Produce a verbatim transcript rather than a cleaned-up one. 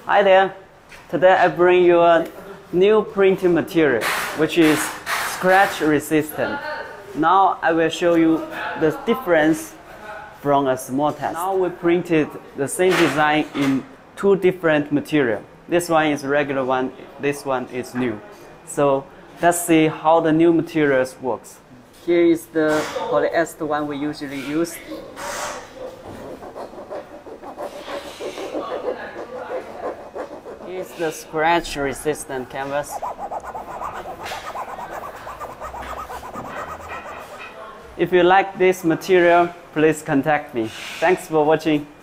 Hi there. Today I bring you a new printing material which is scratch resistant. Now I will show you the difference from a small test. Now we printed the same design in two different materials. This one is regular one, this one is new. So let's see how the new materials works. Here is the polyester one we usually use. Here's the scratch resistant canvas. If you like this material, please contact me. Thanks for watching.